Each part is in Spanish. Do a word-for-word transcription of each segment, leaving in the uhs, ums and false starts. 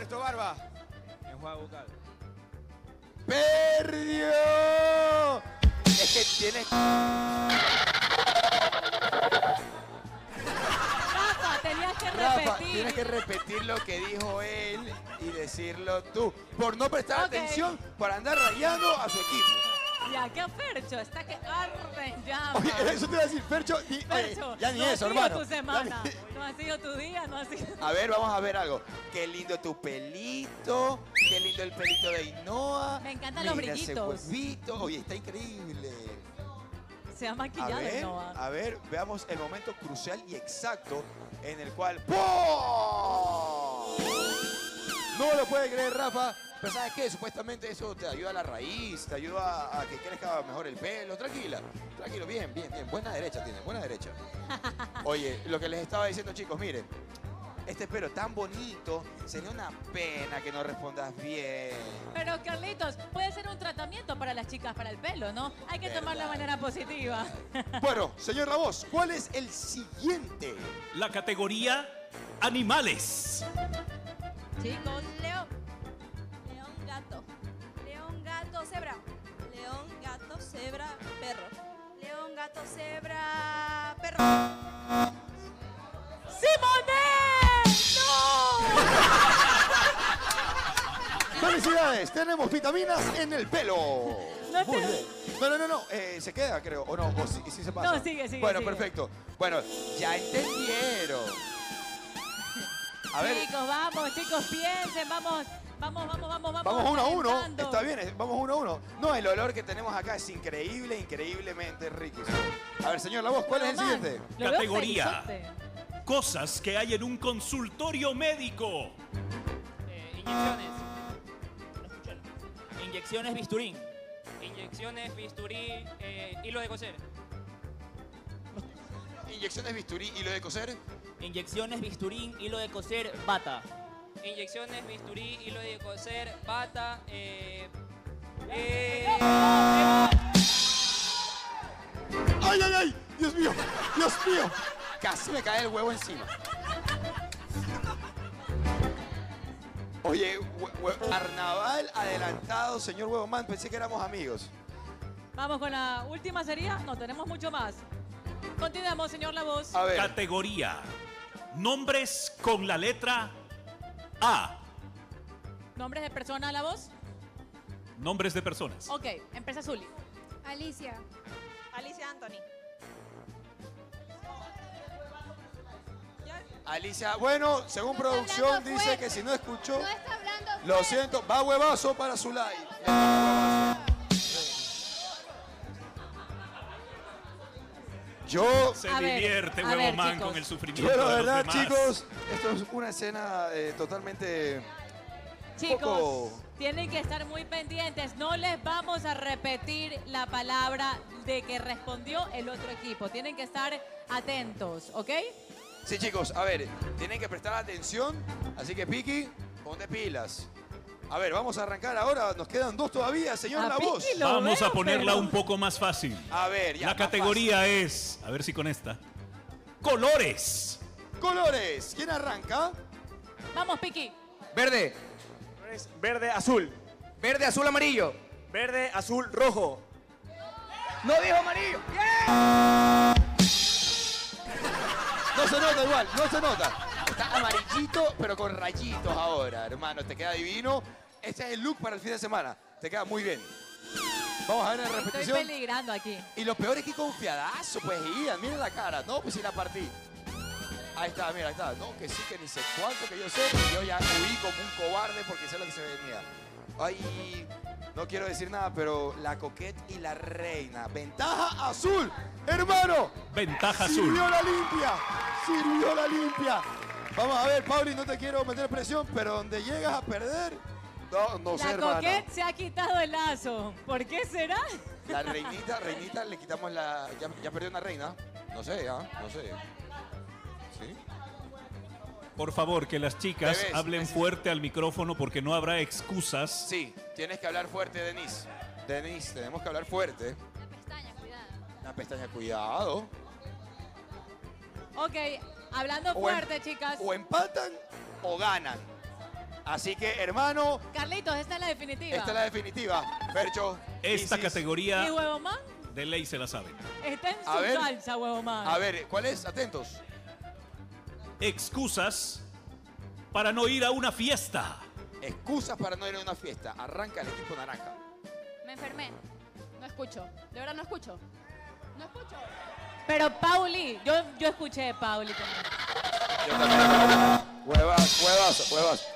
Alberto Barba. Enjuague bucal. ¡Perdió! Es que tiene... Rafa, tenías que Rafa, repetir. tienes que repetir lo que dijo él y decirlo tú. Por no prestar Ok. atención, por andar rayando a su equipo. Ya, ¿qué Fercho? Está que arde en llamas. Oye, eso te iba a decir, Fercho, y- oye, Fercho, ya ni no eso, ha sido hermano. tu semana, Ya ni- no ha sido tu día, no ha sido... A ver, vamos a ver algo. Qué lindo tu pelito, qué lindo el pelito de Ainhoa. Me encantan los Mira ese brillitos. huevito. Oye, está increíble. Se ha A maquillado ver, Noah. a ver, veamos el momento crucial y exacto en el cual... ¡Pum! No lo puede creer, Rafa. Pero ¿sabes qué? Supuestamente eso te ayuda a la raíz, te ayuda a que crezca mejor el pelo. Tranquila, tranquilo, bien, bien, bien. Buena derecha tiene, buena derecha. Oye, lo que les estaba diciendo, chicos, miren. Este pelo tan bonito, sería una pena que no respondas bien. Pero Carlitos, puede ser un tratamiento para las chicas para el pelo, ¿no? Hay que tomarlo de Verdad. manera positiva. Bueno, señor La Voz, ¿cuál es el siguiente? La categoría Animales. Chicos, León. León, gato. León, gato, cebra. León, gato, cebra, perro. León, gato, cebra, perro. ¡Simone! ¡No! ¡Felicidades! Tenemos vitaminas en el pelo. No Muy te- bien. No, no, no, no. eh, se queda, creo. O no, o sí, sí se pasa. No, sigue, sigue, Bueno, sigue. perfecto. Bueno, ya entendieron. A ver, Chicos, vamos, chicos, piensen, vamos, vamos, vamos, vamos, vamos. vamos uno a uno. calentando. Está bien, eh, vamos uno a uno. No, el olor que tenemos acá es increíble, increíblemente riquísimo. A ver, señor La Voz, ¿cuál es el Mamá, siguiente? lo veo Categoría. felizote. Cosas que hay en un consultorio médico. Eh, inyecciones. No escucharon. Inyecciones bisturín. Inyecciones bisturí, eh, hilo de coser. Inyecciones bisturí, hilo de coser. Inyecciones bisturín, hilo de coser, bata. Inyecciones bisturí, hilo de coser, bata, eh... eh, ¡Ay, ay, ay! ¡Dios mío! ¡Dios mío! Casi me cae el huevo encima. Oye, hue- hue- carnaval adelantado, señor Huevoman. Pensé que éramos amigos. Vamos con la última sería. No, tenemos mucho más. Continuamos, señor La Voz. A ver. Categoría Nombres con la letra A. ¿Nombres de persona, La Voz? Nombres de personas. Ok, empieza Zuli. Alicia. Alicia Anthony. Alicia, bueno, según No está producción hablando dice fuerte. que si no escuchó, No está hablando lo fuerte. siento, va huevazo para su like. Ya está, huevazo. Yo, Se A ver, divierte a ver, Huevo Man chicos. con el sufrimiento yo la de los verdad, demás. chicos, esto es una escena eh, totalmente... Chicos, poco- tienen que estar muy pendientes. No les vamos a repetir la palabra de que respondió el otro equipo. Tienen que estar atentos, ¿ok? Sí, chicos, a ver, tienen que prestar atención, así que Piki, ponte pilas. A ver, vamos a arrancar ahora, nos quedan dos todavía, señor A La Piki Voz. lo Vamos veo, a ponerla pero- un poco más fácil. A ver, ya. La más categoría es, a ver si con esta, colores. fácil. Colores, ¿quién arranca? Vamos, Piki. Verde. Verde, azul. Verde, azul, amarillo. Verde, azul, rojo. No dijo amarillo. No se nota igual, no se nota. Está amarillito, pero con rayitos ahora, hermano. Te queda divino. Este es el look para el fin de semana. Te queda muy bien. Vamos a ver en Estoy repetición. peligrando aquí. Y lo peor es que confiadazo, pues, Ian. Miren la cara. No, pues si la partí. Ahí está, mira, ahí está. No, que sí, que ni sé cuánto que yo sé. Y yo ya huí como un cobarde porque sé lo que se venía. Ay, no quiero decir nada, pero la coquette y la reina. Ventaja azul, hermano. Ventaja azul. Sirvió la limpia. Sirvió la limpia. Vamos a ver, Pauli, no te quiero meter presión, pero donde llegas a perder, no, no sé, La hermano. coquette se ha quitado el lazo. ¿Por qué será? La reinita, reinita, le quitamos la... Ya, ya perdió una reina. No sé, ¿ah? No sé. ¿Sí? Por favor, que las chicas Bebés, hablen neces- fuerte al micrófono porque no habrá excusas. Sí, tienes que hablar fuerte, Denise. Denise, tenemos que hablar fuerte. La pestaña, cuidado. La pestaña, cuidado. Ok, hablando O fuerte, em- chicas. O empatan o ganan. Así que, hermano, Carlitos, esta es la definitiva. esta es la definitiva. Fercho. Esta Isis. categoría ¿Y Huevo Man? de ley se la sabe. Está en su A ver. salsa, Huevo Man. A ver, ¿cuál es? Atentos. Excusas para no ir a una fiesta. Excusas para no ir a una fiesta. Arranca el equipo naranja. Me enfermé. No escucho. De verdad no escucho. No escucho. Pero Pauli, yo, yo escuché Pauli también. Yo también. Huevas, huevas, huevas.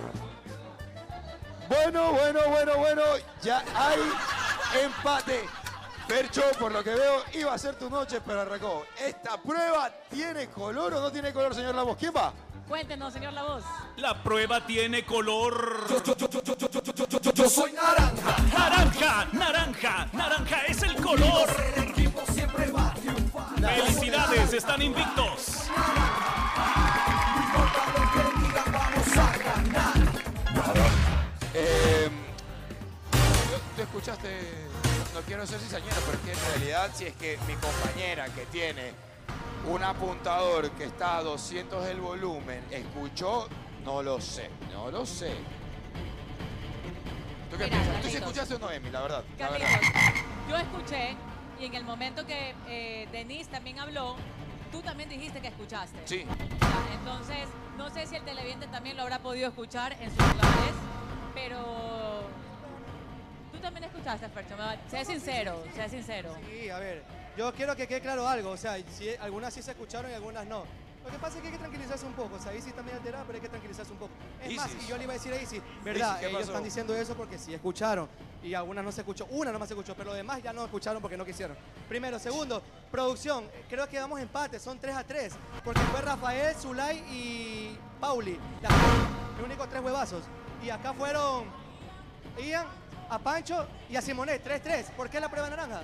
Bueno, bueno, bueno, bueno. Ya hay empate. Fercho, por lo que veo, iba a ser tu noche, pero arrancó. ¿Esta prueba tiene color o no tiene color, señor Lamos? ¿Quién va? Cuéntenos, señor La Voz. La prueba tiene color. Yo soy naranja. Naranja, naranja, naranja es el color. El equipo siempre va a triunfar. Felicidades, están invictos. No importa lo que digan, vamos a ganar. Eh, ¿tú, tú escuchaste? No quiero ser cizañero, pero es que en realidad, si es que mi compañera que tiene un apuntador que está a doscientos el volumen, escuchó, no lo sé, no lo sé. ¿Tú qué Mira, piensas? ¿Tú sí Carlitos. escuchaste o no, Emi? La verdad. La Carlitos, verdad. yo escuché y en el momento que eh, Denise también habló, tú también dijiste que escuchaste. Sí. Ya, entonces, no sé si el televidente también lo habrá podido escuchar en sus lugares, pero tú también escuchaste, Fercho. Sé sincero, sé sincero. Sí, a ver, yo quiero que quede claro algo, o sea, si algunas sí se escucharon y algunas no. Lo que pasa es que hay que tranquilizarse un poco, o sea, Isis está medio alterada, pero hay que tranquilizarse un poco. Es más, Isis. y yo le iba a decir a Isis, verdad, Isis, ¿qué ellos pasó? están diciendo eso porque sí escucharon y algunas no se escuchó, una nomás se escuchó, pero los demás ya no escucharon porque no quisieron. Primero, segundo, producción, creo que vamos empate, son tres a tres, porque fue Rafael, Zulay y Pauli, las los únicos tres huevazos. Y acá fueron Ian, a Pancho y a Simonet, tres tres. ¿Por qué la prueba naranja?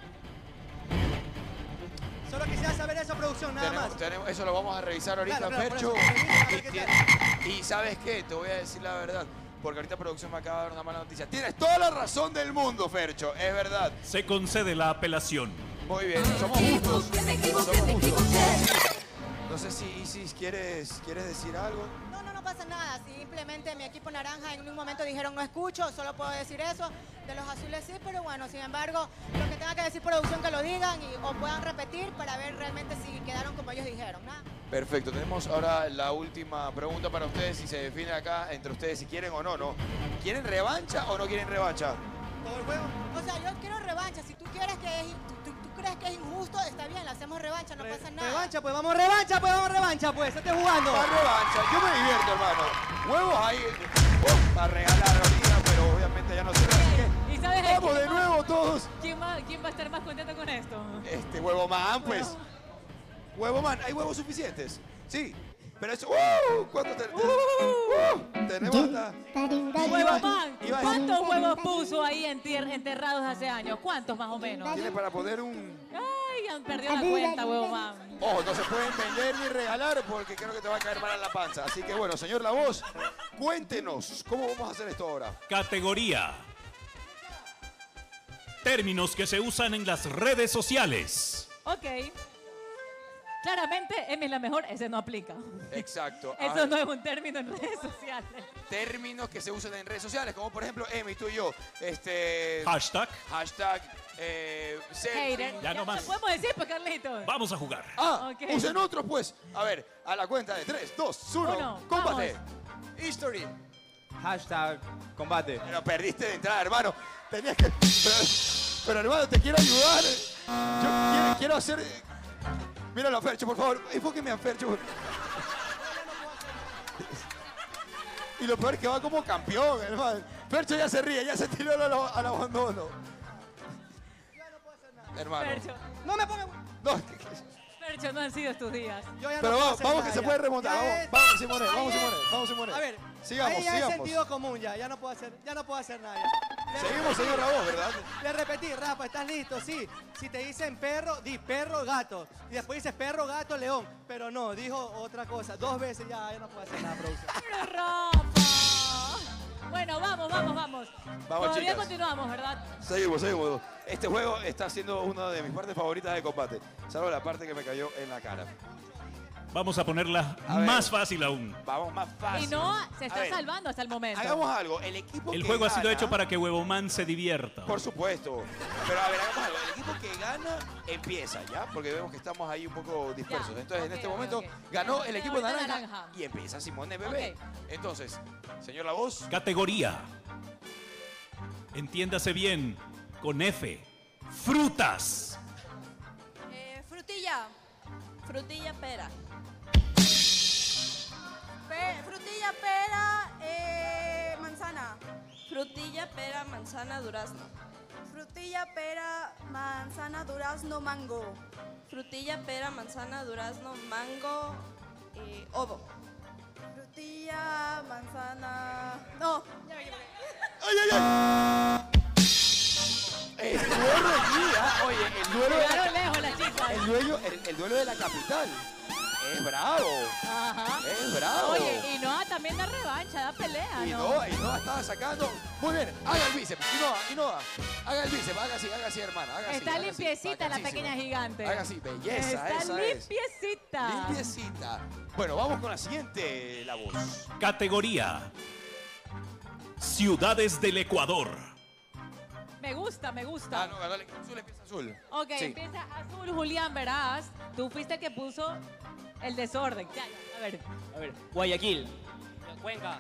Solo quisiera saber eso, producción, nada Tenemos- más. tenemos- eso lo vamos a revisar ahorita, Claro, claro, por Fercho. eso, pero mira, a ver Y, qué tiene- y ¿sabes qué? Te voy a decir la verdad. Porque ahorita producción me acaba de dar una mala noticia. Tienes toda la razón del mundo, Fercho. Es verdad. Se concede la apelación. Muy bien. Somos justos. Somos justos. No sé si Isis quieres, quieres decir algo. No, no, no pasa nada. Simplemente mi equipo naranja en un momento dijeron no escucho, solo puedo decir eso. De los azules sí, pero bueno, sin embargo, lo que tenga que decir producción que lo digan y, o puedan repetir para ver realmente si quedaron como ellos dijeron. ¿Nada? Perfecto. Tenemos ahora la última pregunta para ustedes. Si se define acá entre ustedes si quieren o no, ¿no? ¿Quieren revancha o no quieren revancha? ¿Todo el juego? O sea, yo quiero revancha. Si tú quieres que es, tú, tú- tú crees que es injusto, está bien, le hacemos revancha, no Re- pasa nada. Revancha, pues vamos, revancha, pues vamos, revancha, pues, esté jugando. Va revancha. Yo me divierto, hermano. Huevos ahí uh, para regalar ahorita, pero obviamente ya no se Así que ¿Y sabes vamos quién de va- nuevo todos. ¿Quién va, ¿Quién va a estar más contento con esto? Este huevo man, pues. Huevo man, ¿hay huevos suficientes? Sí. Pero eso. ¡Uh! ¿Cuánto te, te- uh, tenemos hasta. Huevo Man, iba a- ¿cuántos huevos puso ahí entier- enterrados hace años? ¿Cuántos más o menos? Tiene para poner un. Ay, han perdido la cuenta, Huevo Man. Ojo, no se pueden vender ni regalar porque creo que te va a caer mal en la panza. Así que bueno, señor La Voz, cuéntenos, ¿cómo vamos a hacer esto ahora? Categoría. Términos que se usan en las redes sociales. Ok. Claramente, Emi es la mejor, ese no aplica. Exacto. Eso Ah, no es un término en redes sociales. Términos que se usan en redes sociales, como por ejemplo, Emi, tú y yo. Este. Hashtag. Hashtag. Eh, selfie. Hater. Ya no más. lo podemos decir, pues, Carlitos. Vamos a jugar. Ah, Ok. usen otros pues. A ver, a la cuenta de tres, dos, uno, Uno, combate. History. Hashtag combate. Pero perdiste de entrada, hermano. Tenías que. Pero, pero, hermano, te quiero ayudar. Yo quiero, quiero hacer. Míralo a Fercho, por favor. Enfóqueme a Fercho. Y lo peor es que va como campeón, hermano. Fercho ya se ríe, ya se tiró al, al abandono. Hermano. Fercho, No me pongan... No, Fercho, no han sido tus días. Yo ya no pero puedo vamos, hacer vamos nada que se ya. puede remontar. Ya Vamos, es- vamos, Simone, ahí vamos, es- Simone, vamos, Simone. A ver, sigamos, ahí ya sigamos. es sentido común ya, ya no puedo hacer, ya no puedo hacer nada ya. Le- Seguimos, señor Rabos, ¿verdad? Le repetí, Rafa, ¿estás listo? Sí. Si te dicen perro, di perro, gato. Y después dices perro, gato, león. Pero no, dijo otra cosa. Dos veces ya, ya no puedo hacer nada, producción. Pero Rafa. Bueno, vamos, vamos, vamos. Vamos, Todavía chicas. continuamos, ¿verdad? Seguimos, seguimos. Este juego está siendo una de mis partes favoritas de combate, salvo la parte que me cayó en la cara. Vamos a ponerla A ver. más fácil aún. Vamos más fácil. Y Noah se A está ver, salvando hasta el momento. Hagamos algo. El equipo El que juego ha sido gana- hecho para que Huevoman se divierta. Por supuesto. Pero a ver, hagamos algo. El equipo que gana empieza, ¿ya? Porque vemos que estamos ahí un poco dispersos. Ya. Entonces, en Ok, este ok, momento ok. ganó el equipo Ahorita naranja, naranja. y empieza Simone Bebé. Entonces, señor La Voz. Categoría. Entiéndase bien, con F. Frutas. Eh, frutilla. Frutilla pera. Pe- frutilla, pera, eh, manzana. Frutilla, pera, manzana, durazno. Frutilla, pera, manzana, durazno, mango. Frutilla, pera, manzana, durazno, mango, eh, ovo. Frutilla, manzana. No. Ya me equivoqué. ¡Ay, ay, ay! El duelo aquí, ¿ah? Oye, el duelo de la, Llegaron lejos las chicas. el duelo, el, el duelo de la capital. Es bravo. Ajá. Es bravo. Oye, y Noah también da revancha, da pelea, Y ¿no? Noah, y Noah estaba sacando. Muy bien, haga el bíceps. Y Noah, y Noah, haga el bíceps, haga así, haga así, hermana. Haga así, Está haga así. limpiecita la Bacanísimo. pequeña gigante. Haga así, belleza, Está esa es. limpiecita. Limpiecita. Bueno, vamos con la siguiente, La Voz. Categoría. Ciudades del Ecuador. Me gusta, me gusta. Ah, no, dale, azul empieza azul. Ok, Sí. empieza azul, Julián, verás. Tú fuiste el que puso el desorden. Ya, ya, a ver. A ver, Guayaquil. Cuenca.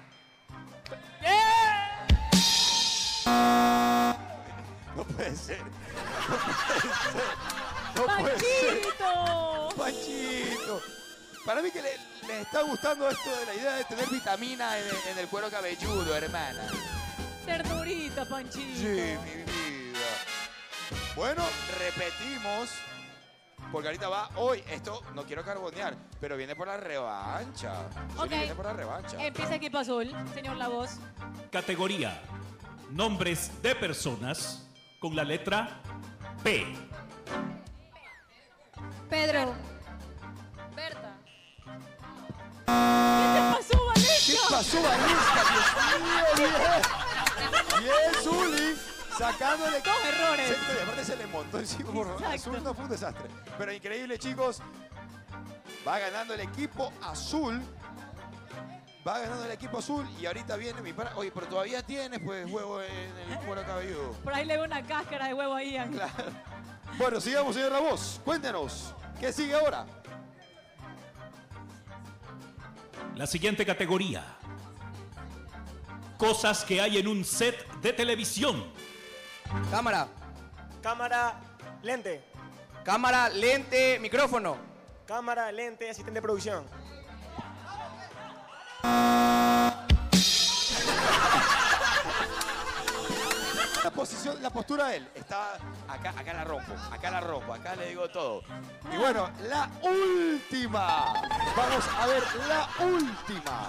No puede ser. No puede ser. No puede ser. ¡Panchito! Panchito. Para mí que le, le está gustando esto de la idea de tener vitamina en, el- en el cuero cabelludo, hermana. Ternurita, Panchito. Sí, mi vida. Bueno, repetimos. Porque ahorita va hoy. Esto no quiero carbonear, pero viene por la revancha. Sí, Ok. viene por la revancha. Empieza equipo azul, señor La Voz. Categoría. Nombres de personas con la letra P. Pedro. Berta. ¿Qué te pasó, ¿Qué Vanessa? pasó, Vanessa? Dios mío, bien. Bien, Zuli. Sacándole Dos errores. Sí, y aparte se le montó encima. Por Exacto. azul no fue un desastre. Pero increíble, chicos. Va ganando el equipo azul. Va ganando el equipo azul. Y ahorita viene mi para. Oye, pero todavía tienes, pues, huevo en el cuero cabelludo. Por ahí le veo una cáscara de huevo ahí. Ian. Claro. Bueno, sigamos, señor Ramos. Cuéntenos. ¿Qué sigue ahora? La siguiente categoría. Cosas que hay en un set de televisión. Cámara. Cámara, lente. Cámara, lente, micrófono. Cámara, lente, asistente de producción. La posición, la postura de él está acá, acá la rompo, acá la rompo, acá le digo todo. Y bueno, la última. Vamos a ver la última.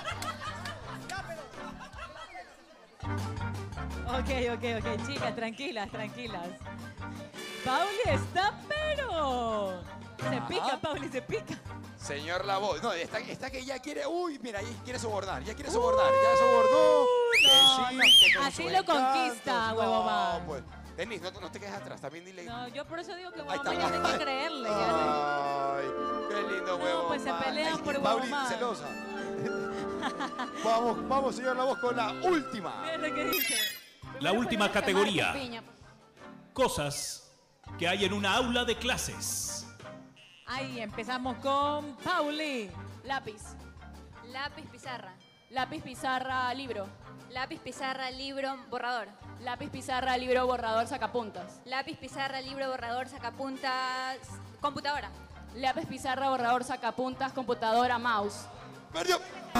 Ok, ok, ok, chicas, tranquilas, tranquilas. Pauli está, pero... Se Ajá. pica, Pauli, se pica. Señor La Voz. No, está, está que ya quiere. Uy, mira, ahí quiere sobornar. Ya quiere sobornar. Ya sobornó. Que no, sí, no. que con Así sus lo conquista, encantos. huevo No, man. pues. Denis, no, no te quedes atrás. También dile. No, yo por eso digo que Ahí huevo está. man ya hay que creerle. ya. Ay, qué lindo No, huevo. pues se man. pelean Ay, por huevo Pauli, man. celosa. Vamos, vamos, señor La Voz, con la última. Mira lo que dice. La última categoría. Cosas que hay en una aula de clases. Ahí empezamos con Pauli. Lápiz. Lápiz, pizarra. Lápiz, pizarra, libro. Lápiz, pizarra, libro, borrador. Lápiz, pizarra, libro, borrador, sacapuntas. Lápiz, pizarra, libro, borrador, sacapuntas, computadora. Lápiz, pizarra, borrador, sacapuntas, computadora, mouse. ¡Perdió!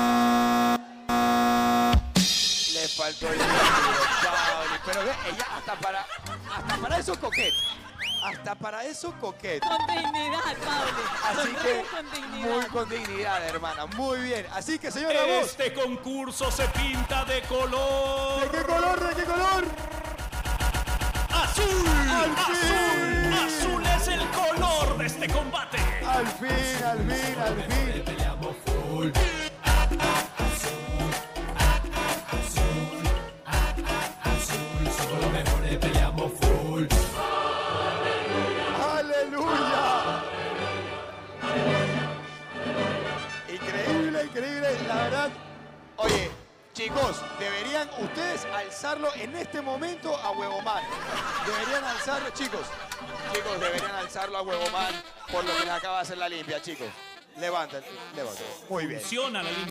Le faltó el libro, Pauli. Pero ve, ella hasta para, hasta para eso coquet. Hasta para eso coquet. Con dignidad, Pauli. Así Sonríe que con dignidad. muy con dignidad, hermana. Muy bien. Así que, señor La Voz. Este concurso se pinta de color. ¿De qué color? ¿De qué color? ¡Azul! ¡Al ¡Azul! fin! ¡Azul es el color de este combate! Al fin, al fin, al fin. ¡Aleluya! Chicos, deberían ustedes alzarlo en este momento a Huevomán. Deberían alzarlo, chicos. Chicos, deberían alzarlo a Huevomán por lo que les acaba de hacer la limpia, chicos. Levanten, levanten. Muy bien. Funciona la limpia.